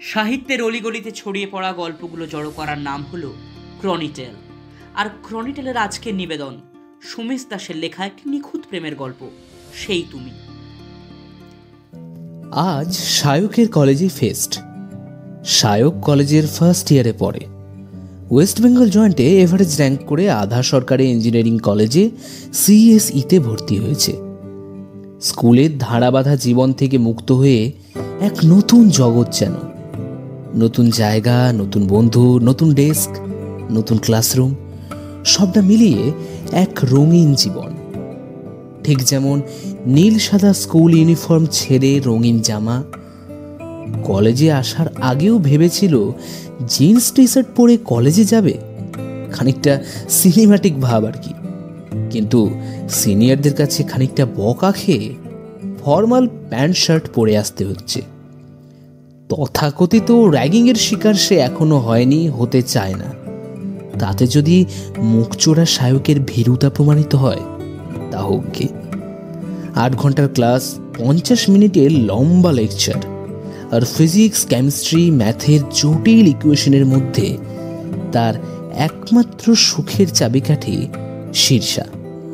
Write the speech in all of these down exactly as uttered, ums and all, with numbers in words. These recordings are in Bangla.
সাহিত্যের অলিগলিতে ছড়িয়ে পড়া গল্পগুলো জড়ো করার নাম হলো ক্রনিটেল। আর ক্রনিটেলের আজকের নিবেদন সুমেশ দাসের লেখা একটি নিখুঁত প্রেমের গল্প, সেই তুমি। আজ সায়কের কলেজে ফেস্ট। সায়ক কলেজের ফার্স্ট ইয়ারে পড়ে। ওয়েস্ট বেঙ্গল জয়েন্টে এভারেজ র্যাঙ্ক করে আধা সরকারি ইঞ্জিনিয়ারিং কলেজে সিএসইতে ভর্তি হয়েছে। স্কুলের ধারাবাঁধা জীবন থেকে মুক্ত হয়ে এক নতুন জগৎ যেন। নতুন জায়গা, নতুন বন্ধু, নতুন ডেস্ক, নতুন ক্লাসরুম, সবটা মিলিয়ে এক রঙিন জীবন। ঠিক যেমন নীল সাদা স্কুল ইউনিফর্ম ছেড়ে রঙিন জামা। কলেজে আসার আগেও ভেবেছিল জিন্স টি শার্ট পরে কলেজে যাবে, খানিকটা সিনেমাটিক ভাব আর কি। কিন্তু সিনিয়রদের কাছে খানিকটা বকা খেয়ে ফর্মাল প্যান্ট শার্ট পরে আসতে হচ্ছে। তথাকথিত র্যাগিংয়ের শিকার সে এখনো হয়নি, হতে চায় না। তাতে যদি মুখচোরা সায়কের ভীরুতা প্রমাণিত হয় তা হোক গে। আট ঘন্টার ক্লাস, পঞ্চাশ মিনিটের লম্বা লেকচার, আর ফিজিক্স, কেমিস্ট্রি, ম্যাথের জটিল ইকুয়েশনের মধ্যে তার একমাত্র সুখের চাবিকাঠি শীর্ষা।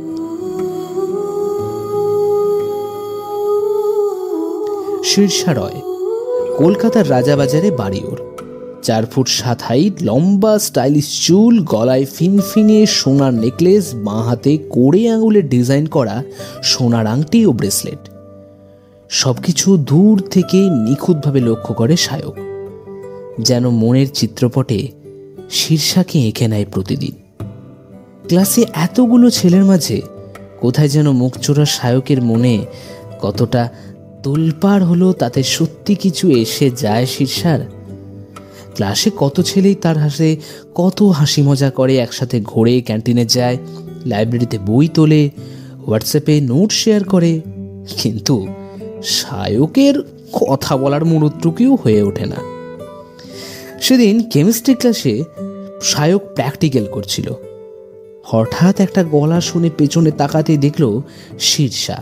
শীর্ষা রয় কলকাতার রাজাবাজারে বাড়ি ওর। চার ফুট সাত হাইট, লম্বা স্টাইলিশ চুল, গলায় ফিনফিনে সোনার নেকলেস, বাঁ হাতে কোড়ে আঙুলের ডিজাইন করা সোনার আংটি ও ব্রেসলেট। সবকিছু দূর থেকে নিখুঁতভাবে লক্ষ্য করে সায়ক, যেন মনের চিত্রপটে শীর্ষাকে এঁকে নেয় প্রতিদিন। ক্লাসে এতগুলো ছেলের মাঝে কোথায় যেন মুখচোরা সায়কের মনে কতটা তোলপাড় হলো, তাতে সত্যি কিছু এসে যায় শীর্ষার। ক্লাসে কত ছেলেই তার হাসে, কত হাসি মজা করে, একসাথে ঘোরে, ক্যান্টিনে যায়, লাইব্রেরিতে বই তোলে, হোয়াটসঅ্যাপে নোট শেয়ার করে। কিন্তু সায়কের কথা বলার মনোটুকুও হয়ে ওঠে না। সেদিন কেমিস্ট্রি ক্লাসে সায়ক প্র্যাকটিক্যাল করছিল। হঠাৎ একটা গলা শুনে পেছনে তাকাতে দেখল শীর্ষা।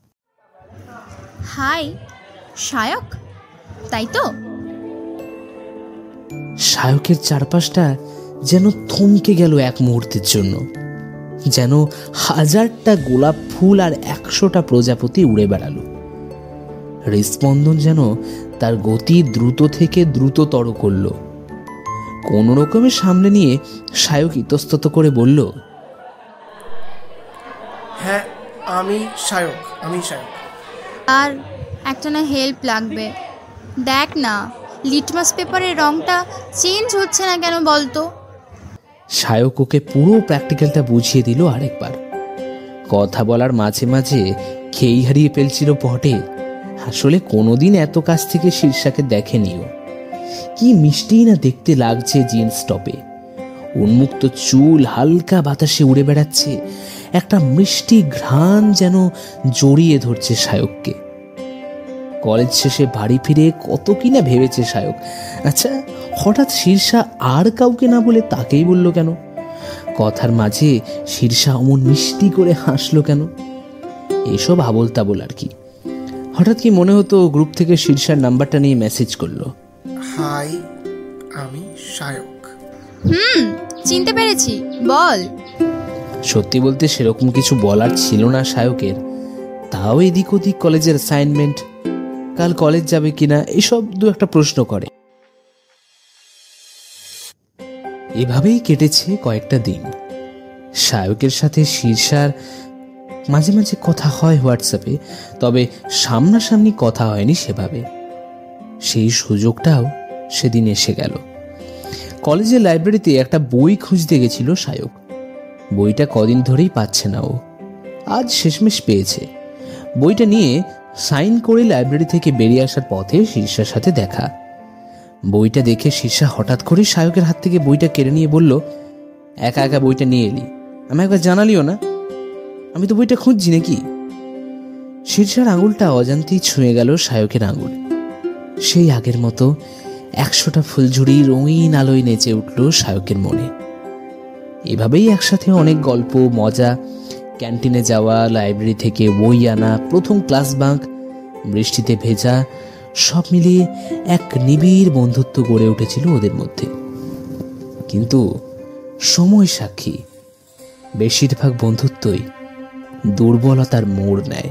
হাই সায়ক, তাই তো? সায়কের চারপাশটা যেন থমকে গেল এক মুহূর্তের জন্য, যেন হাজারটা গোলাপ ফুল আর একশোটা প্রজাপতি উড়ে বেড়ালো। হৃদস্পন্দন যেন তার গতি দ্রুত থেকে দ্রুততর করল। কোনো রকমের সামনে নিয়ে সায়ক ইতস্তত করে বলল, হ্যাঁ আমি সায়ক, আমি সায়ক। আর একটা না হেল্প লাগবে। দেখ না, লিটমাস পেপারের রংটা চেঞ্জ হচ্ছে না কেন বলতো? সায়ক ওকে পুরো প্র্যাকটিক্যালটা বুঝিয়ে দিল আরেকবার। কথা বলার মাঝে মাঝে খেই হারিয়ে ফেলছিল পটে। আসলে কোনোদিন এত কাছ থেকে শীর্ষাকে দেখেনিও। কি মিষ্টি না দেখতে লাগছে জিন্স টপে। উন্মুক্ত চুল হালকা বাতাসে উড়ে বেড়াচ্ছে, একটা মিষ্টি ঘ্রাণ যেন জড়িয়ে ধরছে সায়ককে। কলেজ শেষে বাড়ি ফিরে কত কিনা ভেবেছে সায়ক। আচ্ছা, হঠাৎ শীর্ষা আর কাউকে না বলে তাকেই বলল কেন? কথার মাঝে শীর্ষা অমন মিষ্টি করে হাসলো কেন? এসব আবোল তাবোল আর কি। হঠাৎ কি মনে হতো গ্রুপ থেকে শীর্ষার নাম্বারটা নিয়ে মেসেজ করলো, হাই আমি সায়ক। হুম, চিনতে পেরেছি, বল। সত্যি বলতে সেরকম কিছু বলার ছিল না সায়কের। তাও এদিক ওদিক কলেজের অ্যাসাইনমেন্ট, কাল কলেজ যাবে কিনা, এসব দু একটা প্রশ্ন করে। এভাবেই কেটেছে কয়েকটা দিন। সায়কের সাথে শীর্ষার মাঝে মাঝে কথা হয় হোয়াটসঅ্যাপে, তবে সামনাসামনি কথা হয়নি সেভাবে। সেই সুযোগটাও সেদিন এসে গেল। কলেজের লাইব্রেরিতে একটা বই খুঁজতে গেছিল সায়ক। বইটা কদিন ধরেই পাচ্ছে না ও। আজ শেষমেশ পেয়েছে। বইটা নিয়ে সাইন করে লাইব্রেরি থেকে বেরিয়ে আসার পথে শীর্ষার সাথে দেখা। বইটা দেখে শীর্ষা হঠাৎ করে সায়কের হাত থেকে বইটা কেড়ে নিয়ে বলল, একা একা বইটা নিয়ে এলি, আমি একবার জানালিও না? আমি তো বইটা খুঁজছি নাকি? শীর্ষার আঙুলটা অজান্তেই ছুঁয়ে গেল সায়কের আঙুল। সেই আগের মতো একশোটা ফুলঝুরি রঙিন আলোয় নেচে উঠল সায়কের মনে। এভাবেই একসাথে অনেক গল্প, মজা, ক্যান্টিনে যাওয়া, লাইব্রেরি থেকে বই আনা, প্রথম ক্লাস বাঙ্ক, বৃষ্টিতে ভেজা, সব মিলিয়ে এক নিবিড় বন্ধুত্ব গড়ে উঠেছিল ওদের মধ্যে। কিন্তু সময় সাক্ষী, বেশিরভাগ বন্ধুত্বই দুর্বলতার মোড় নেয়।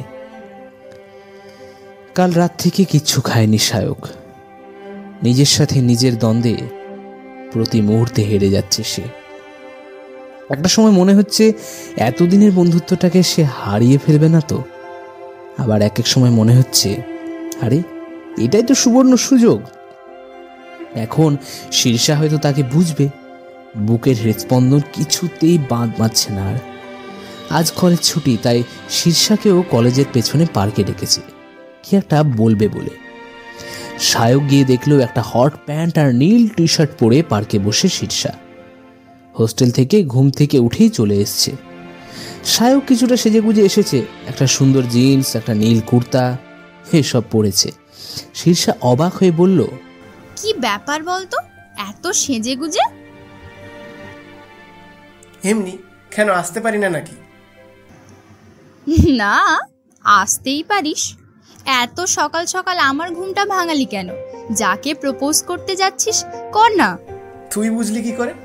কাল রাত থেকে কিচ্ছু খায়নি সায়ক। নিজের সাথে নিজের দ্বন্দ্বে প্রতি মুহূর্তে হেরে যাচ্ছে সে। একটা সময় মনে হচ্ছে এতদিনের বন্ধুত্বটাকে সে হারিয়ে ফেলবে না তো। আবার এক এক সময় মনে হচ্ছে আরে এটাই তো সুবর্ণ সুযোগ। এখন শীর্ষা হয়তো তাকে বুঝবে। বুকের হৃদস্পন্দন কিছুতেই বাঁধ বাঁধছে না আর। আজ কলেজ ছুটি, তাই শীর্ষাকেও কলেজের পেছনে পার্কে ডেকেছে কি একটা বলবে বলে। সায়ক গিয়ে দেখলেও একটা হট প্যান্ট আর নীল টি শার্ট পরে পার্কে বসে শীর্ষা। হোস্টেল থেকে ঘুম থেকে উঠেই চলে এসছে। সায়ক কিছুটা সেজেগুজে এসেছে, একটা সুন্দর জিন্স, একটা নীল কুর্তা এসব পরেছে। শীর্ষা অবাক হয়ে বলল, কি ব্যাপার বলতো, এত সেজে গুজে? এমনি, কেন আসতে পারি না নাকি? না, আসতেই পারিস। এত সকাল সকাল আমার ঘুমটা ভাঙালি কেন? যাকে প্রপোজ করতে যাচ্ছিস কর না। তুই বুঝলি কি করে?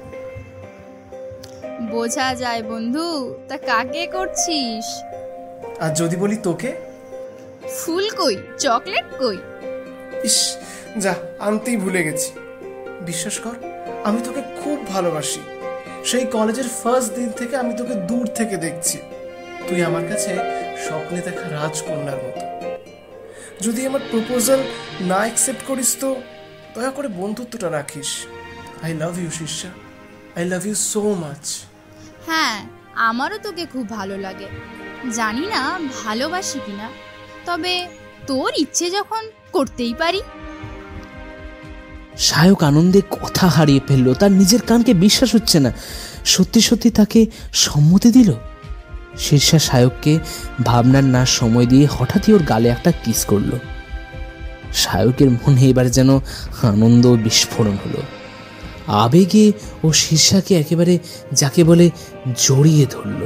বোঝা যায় বন্ধু, তা কাকে করছিস? আর যদি বলি তোকে? ফুল কই, চকলেট কই? ইস, যা আনতেই ভুলে গেছি। বিশ্বাস কর, আমি তোকে খুব ভালোবাসি। সেই কলেজের ফার্স্ট দিন থেকে আমি তোকে দূর থেকে দেখছি। তুই আমার কাছে স্বপ্নে দেখা রাজকন্যার মতো। যদি আমার প্রপোজাল না অ্যাকসেপ্ট করিস তো দয়া করে বন্ধুত্বটা রাখিস। I love you Shirsha, I love you so much. হ্যাঁ, আমারও তোকে খুব ভালো লাগে। জানি না ভালোবাসি কিনা, তবে তোর ইচ্ছে যখন করতেই পারি। সায়ক আনন্দে কথা হারিয়ে ফেলল। তার নিজের কানকে বিশ্বাস হচ্ছে না। সত্যি সত্যি তাকে সম্মতি দিল। শীর্ষা সায়ককে ভাবনার না সময় দিয়ে হঠাৎই ওর গালে একটা কিস করলো। সায়কের মনে এবার যেন আনন্দ বিস্ফোরণ হলো। আবেগে ও শীর্ষাকে একেবারে যাকে বলে জড়িয়ে ধরল।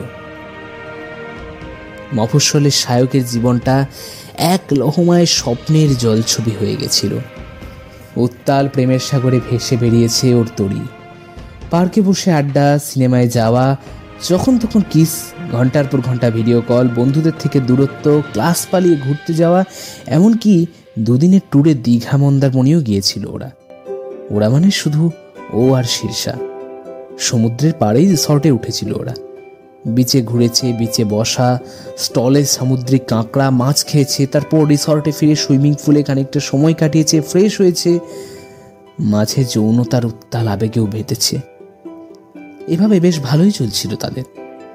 মফস্বলের সায়কের জীবনটা এক লহমায় স্বপ্নের জলছবি হয়ে গেছিল। উত্তাল প্রেমের সাগরে ভেসে বেরিয়েছে ওর তরি। পার্কে বসে আড্ডা, সিনেমায় যাওয়া, যখন তখন কিস, ঘন্টার পর ঘন্টা ভিডিও কল, বন্ধুদের থেকে দূরত্ব, ক্লাস পালিয়ে ঘুরতে যাওয়া, এমনকি দুদিনের ট্যুরে দীঘা মন্দারমণিও গিয়েছিল ওরা। ওরা মানে শুধু ও আর শীর্ষা। সমুদ্রের পাড়েই রিসর্টে উঠেছিল ওরা। বিচে ঘুরেছে, বিচে বসা, স্টলে সামুদ্রিক কাঁকড়া মাছ খেয়েছে, তারপর রিসর্টে ফিরে সুইমিং পুলে খানিকটা সময় কাটিয়েছে, ফ্রেশ হয়েছে, মাঝে যৌনতার উত্তাল আবেগেও বেঁধেছে। এভাবে বেশ ভালোই চলছিল তাদের।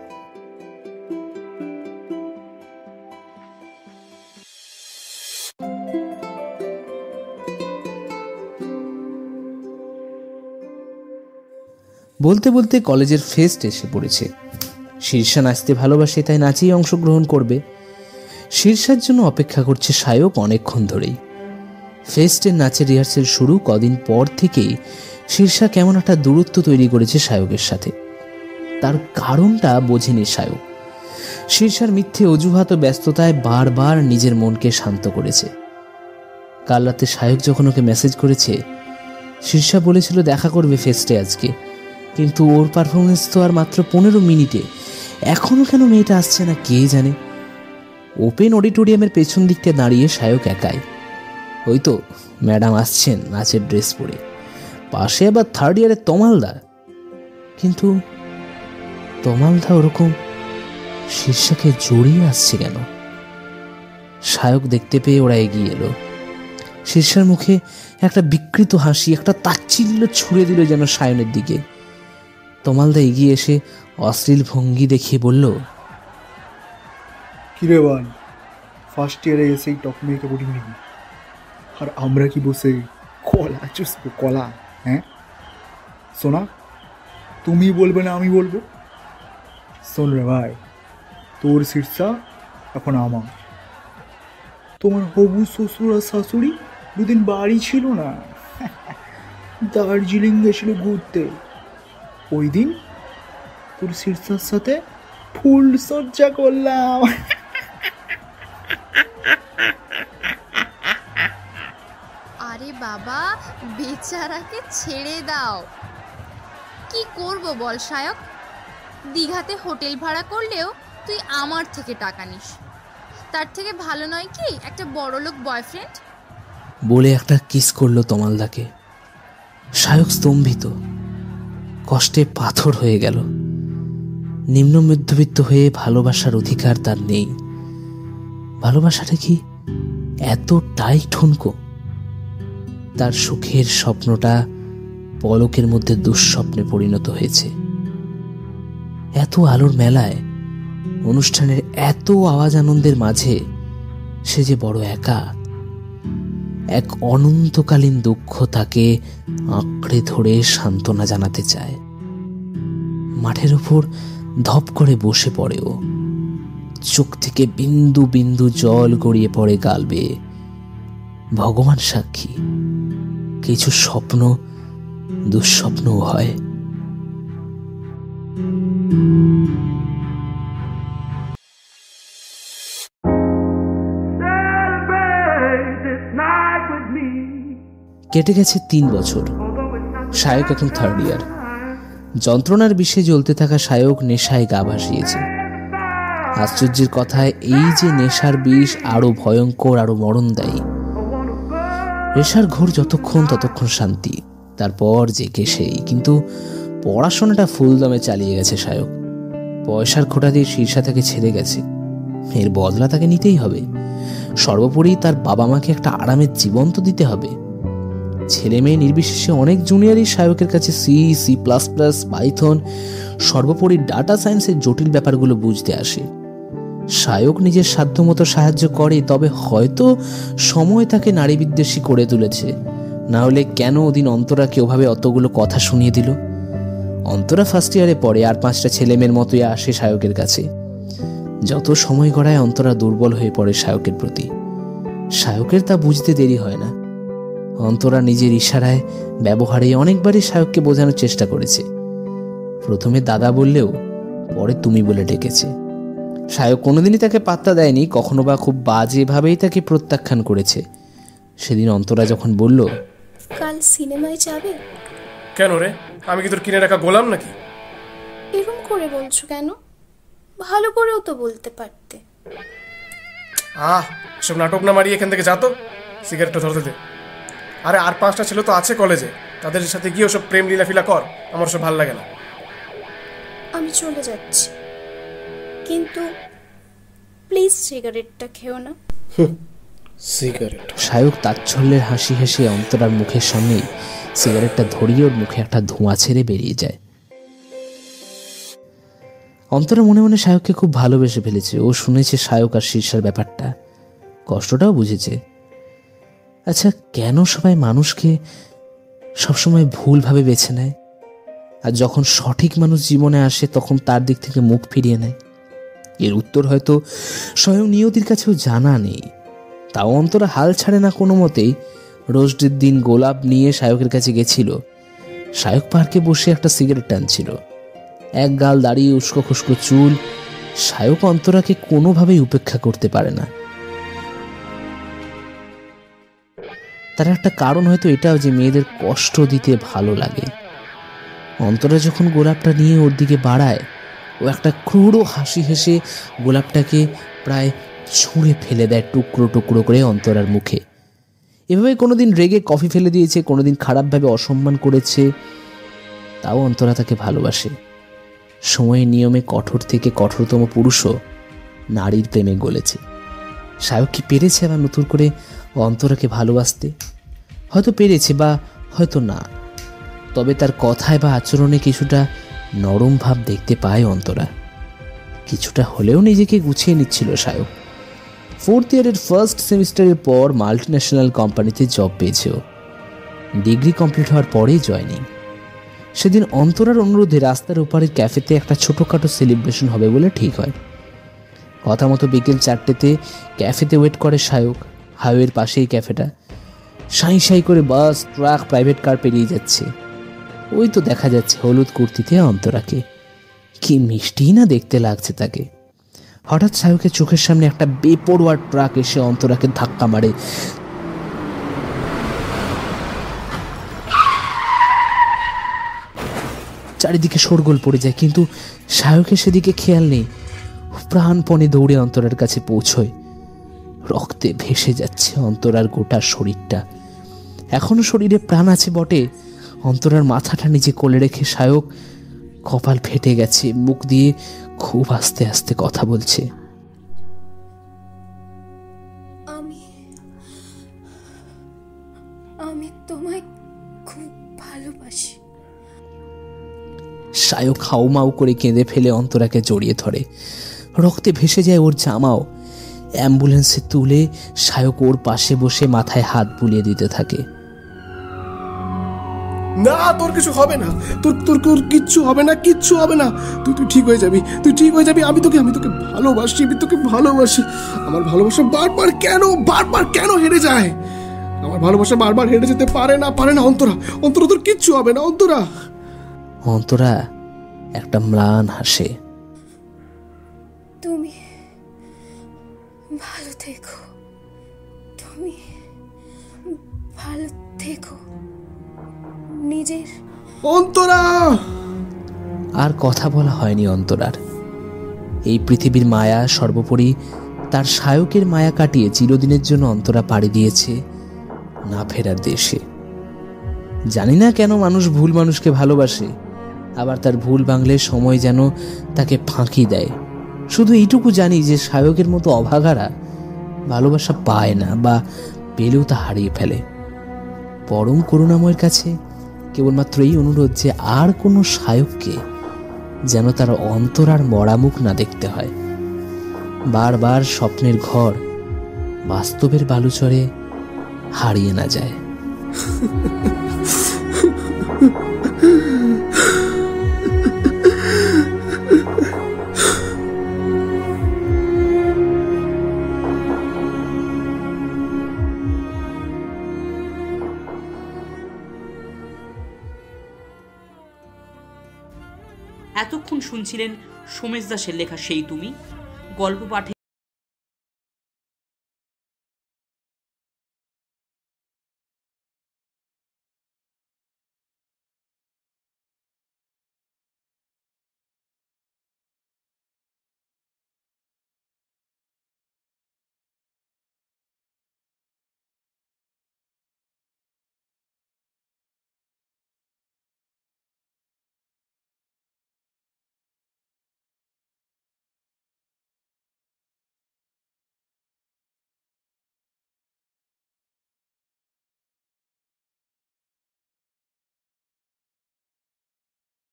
বলতে বলতে কলেজের ফেস্ট এসে পড়েছে। শীর্ষা নাচতে ভালোবাসে, তাই নাচেই অংশগ্রহণ করবে। শীর্ষার জন্য অপেক্ষা করছে সায়ক অনেকক্ষণ ধরেই। ফেস্টের নাচের রিহার্সেল শুরু কদিন পর থেকেই শীর্ষা কেমন একটা দূরত্ব তৈরি করেছে সায়কের সাথে। তার কারণটা বোঝেনি সায়ক। শীর্ষার মিথ্যে অজুহাত ও ব্যস্ততায় বারবার নিজের মনকে শান্ত করেছে। কাল রাতে সায়ক যখন ওকে মেসেজ করেছে, শীর্ষা বলেছিল দেখা করবে ফেস্টে আজকে, কিন্তু ওর পারফরমেন্স তো আর মাত্র পনেরো মিনিটে। এখনো কেন মেয়েটা আসছে না কে জানে। ওপেন অডিটোরিয়ামের পেছন দিকটা দাঁড়িয়ে সায়ক একাই। ওই তো ম্যাডাম আসছেন নাচের ড্রেস পরে, পাশে আবার থার্ড ইয়ারের তমালদা। কিন্তু তমালদা ওরকম শীর্ষাকে জড়িয়ে আসছে কেন? সায়ক দেখতে পেয়ে ওরা এগিয়ে এলো। শীর্ষার মুখে একটা বিকৃত হাসি, একটা তাচ্ছিল্য ছুড়ে দিল যেন সায়নের দিকে। তমালদা এগিয়ে এসে অশ্লীল ভঙ্গি দেখিয়ে বলল, কিরে বান, ফার্স্ট ইয়ারে এসেই টক মেয়েকে বলি নিবি, আর আমরা কি বসে কলা চুষবো কলা? হ্যাঁ শোনা, তুমি বলবে না আমি বলবো? শোন রে ভাই, তোর শীর্ষা এখন আমার। তোমার হবু শ্বশুর আর শাশুড়ি দুদিন বাড়ি ছিল না, দার্জিলিং গেছিল ঘুরতে। ওই দিন তোর শীর্ষার সাথে ফুল সজ্জা করলাম। বেচারাকে ছেড়ে দাও। কি করব বল সায়ক, দীঘাতে হোটেল ভাড়া করলেও তুই আমার থেকে টাকা নিস। তার থেকে ভালো নয় কি একটা বড়লোক বয়ফ্রেন্ড? বলে একটা কিস করলো তমালদাকে। সায়ক স্তম্ভিত, কষ্টে পাথর হয়ে গেল। নিম্ন মধ্যবিত্ত হয়ে ভালোবাসার অধিকার তার নেই। ভালোবাসাটা কি এতটাই ঠুনকো? তার সুখের স্বপ্নটা পলকের মধ্যে দুঃস্বপ্নে পরিণত হয়েছে। এত আলোর মেলায়, অনুষ্ঠানের এত আওয়াজ আনন্দের মাঝে সে যে বড় একা। এক অনন্তকালীন দুঃখ তাকে আঁকড়ে ধরে সান্ত্বনা জানাতে চায়। মাঠের ওপর ধপ করে বসে পড়ে ও। চোখ থেকে বিন্দু বিন্দু জল গড়িয়ে পড়ে গাল বেয়ে। ভগবান সাক্ষী, কিছু স্বপ্ন দুঃস্বপ্নও হয়। কেটে গেছে তিন বছর। সায়ক এখন থার্ড ইয়ার। যন্ত্রণার বিষে জ্বলতে থাকা সায়ক নেশায় গা ভাসিয়েছে। আশ্চর্যের কথায় এই যে নেশার বিষ আরো ভয়ঙ্কর, আরো মরণদায়ী। নেশার ঘোর যতক্ষণ ততক্ষণ শান্তি, তারপর জেগে সেই। কিন্তু পড়াশোনাটা ফুল দমে চালিয়ে গেছে সায়ক। পয়সার খোঁটা দিয়ে শীর্ষা থেকে ছেড়ে গেছে। এর বদলা তাকে নিতেই হবে। সর্বোপরি তার বাবা মাকে একটা আরামের জীবন তো দিতে হবে। ছেলে মেয়ে নির্বিশেষে অনেক জুনিয়রই সায়কের কাছে C, C plus plus, Python, সর্বোপরি ডাটা সায়েন্সের জটিল ব্যাপারগুলো বুঝতে আসে। সায়ক নিজের সাধ্যমতো সাহায্য করে, তবে হয়তো সময় তাকে নারী বিদ্বেষী করে তুলেছে। না হলে কেন ওদিন অন্তরাকে ওভাবে অতগুলো কথা শুনিয়ে দিল? অন্তরা ফার্স্ট ইয়ারে পড়ে, আর পাঁচটা ছেলে মেয়ের মতোই আসে সায়কের কাছে। যত সময় গড়ায় অন্তরা দুর্বল হয়ে পড়ে সায়কের প্রতি। সায়কের তা বুঝতে দেরি হয় না। অন্তরা নিজের ইশারায়, ব্যবহারে অনেকবারই সায়ককে বোঝানোর চেষ্টা করেছে। প্রথমে দাদা বললেও পরে তুমি বলে ডেকেছে। সায়ক কোনোদিনই তাকে পাত্তা দেয়নি, কখনো বা খুব বাজেভাবেই তাকে প্রত্যাখ্যান করেছে। সেদিন অন্তরা যখন বলল, কাল সিনেমায় যাবে? কেন রে, আমি কি তোর কিনে রাখা গোলাম নাকি? এরকম করে বলছো কেন? ভালো করেও তো বলতে পারতে। আহ, সব নাটক না মারিয়ে এখান থেকে যা তো, সিগারেটটা ধরতে দে। আরে আর পাঁচটা ছেলে তো আছে কলেজে, তাদের সাথে গিয়ে ওসব প্রেম লীলাফিলা কর, আমার সব ভালো লাগে না। আমি চলে যাচ্ছি, কিন্তু প্লিজ সিগারেটটা খেও না। সিগারেট? সায়ক তাচ্ছল্যের হাসি হেসে অন্তরার মুখের সামনেই সিগারেটটা ধরিয়ে ওর মুখে একটা ধোঁয়া ছেড়ে বেরিয়ে যায়। অন্তরা মনে মনে সায়ককে খুব ভালোবেসে ফেলেছে। ও শুনেছে সায়ক আর শীর্ষার ব্যাপারটা, কষ্টটাও বুঝেছে। আচ্ছা, কেন সবাই মানুষকে সবসময় ভুলভাবে বেছে নেয়, আর যখন সঠিক মানুষ জীবনে আসে তখন তার দিক থেকে মুখ ফিরিয়ে নেয়? এর উত্তর হয়তো স্বয়ং নিয়তির কাছেও জানা নেই। তাও অন্তরা হাল ছাড়ে না কোনো মতেই। রোজডের দিন গোলাপ নিয়ে সায়কের কাছে গেছিল। সায়ক পার্কে বসে একটা সিগারেট টানছিল। এক গাল দাঁড়িয়ে, উস্কো খুস্কো চুল। সায়ক অন্তরাকে কোনোভাবেই উপেক্ষা করতে পারে না। তার একটা কারণ হয়তো এটাও যে মেয়েদের কষ্ট দিতে ভালো লাগে। অন্তরা যখন গোলাপটা নিয়ে ওর দিকে বাড়ায়, ও একটা ক্রূর হাসি হেসে গোলাপটাকে প্রায় ছুঁড়ে ফেলে দেয় টুকরো টুকরো করে অন্তরার মুখে। এভাবে কোনোদিন রেগে কফি ফেলে দিয়েছে, কোনোদিন খারাপভাবে অসম্মান করেছে। তাও অন্তরা তাকে ভালোবাসে। সময়ের নিয়মে কঠোর থেকে কঠোরতম পুরুষও নারীর প্রেমে গলেছে। সায়ক কি পেরেছে আবার নতুন করে অন্তরাকে ভালোবাসতে? হয়তো পেরেছে, বা হয়তো না। তবে তার কথায় বা আচরণে কিছুটা নরম ভাব দেখতে পায় অন্তরা। কিছুটা হলেও নিজেকে গুছিয়ে নিচ্ছিল সায়ক। ফোর্থ ইয়ারের ফার্স্ট সেমিস্টারের পর মাল্টি ন্যাশনাল কোম্পানিতে জব পেয়েছে ও। ডিগ্রি কমপ্লিট হওয়ার পরেই জয়নিং। সেদিন অন্তরার অনুরোধে রাস্তার ওপারের ক্যাফেতে একটা ছোটোখাটো সেলিব্রেশন হবে বলে ঠিক হয়। কথা মতো বিকেল চারটেতে ক্যাফেতে ওয়েট করে সায়ক। হাইওয়ের পাশেই ক্যাফেটা। সাই সাই করে বাস, ট্রাক, প্রাইভেট কার পেরিয়ে যাচ্ছে। ওই তো দেখা যাচ্ছে হলুদ কুর্তিতে অন্তরাকে। কি মিষ্টি না দেখতে লাগছে তাকে। হঠাৎ সায়কের চোখের সামনে একটা বেপরোয়া ট্রাক এসে অন্তরাকে ধাক্কা মারে। চারিদিকে শোরগোল পড়ে যায়, কিন্তু সায়কের সেদিকে খেয়াল নেই। প্রাণপণে দৌড়ে অন্তরার কাছে পৌঁছয়। রক্তে ভেসে যাচ্ছে অন্তরার গোটা শরীরটা। এখনো শরীরে প্রাণ আছে বটে। অন্তরার মাথাটা নিচে কোলে রেখে সায়ক কপাল ফেটে গেছে, মুখ দিয়ে খুব আস্তে আস্তে কথা বলছে। আমি আমি তোমায় খুব ভালোবাসি। সায়ক হাউমাউ করে কেঁদে ফেলে অন্তরাকে জড়িয়ে ধরে। রক্তে ভেসে যায় ওর জামাও। অ্যাম্বুলেন্সে তুলে সায়ক ওর পাশে বসে মাথায় হাত বুলিয়ে দিতে থাকে। না, তোর কিছু হবে না, তোর তোর তোর কিচ্ছু হবে না, কিচ্ছু হবে না, তুই তুই ঠিক হয়ে যাবি, তুই ঠিক হয়ে যাবি। আমি তোকে আমি তোকে ভালোবাসি, আমি তোকে ভালোবাসি। আমার ভালোবাসা বারবার কেন বারবার কেন হেরে যায়? আমার ভালোবাসা বারবার হেরে যেতে পারে না, পারে না। অন্তরা, অন্তরা, তোর কিচ্ছু হবে না, অন্তরা। অন্তরা একটা ম্লান হাসে। তুমি ভালো থেকো, তুমি ভালো থেকো নিজের। অন্তরা। আর কথা বলা হয়নি অন্তরার। এই পৃথিবীর মায়া, সর্বোপরি তার সায়কের মায়া কাটিয়ে চিরদিনের জন্য অন্তরা পাড়ি দিয়েছে না ফেরার দেশে। জানি না কেন মানুষ ভুল মানুষকে ভালোবাসে, আবার তার ভুল ভাঙলে সময় যেন তাকে ফাঁকি দেয়। শুধু এইটুকু জানি যে সায়কের মতো অভাগারা ভালোবাসা পায় না, বা পেলেও তা হারিয়ে ফেলে। পরম করুণাময়ের কাছে কেবলমাত্র এই অনুরোধ যে আর কোনো সায়ককে যেন তার অন্তরার মরামুখ না দেখতে হয়। বারবার স্বপ্নের ঘর বাস্তবের বালুচরে হারিয়ে না যায়। এতক্ষণ শুনছিলেন সোমেশ দাসের লেখা সেই তুমি। গল্প পাঠে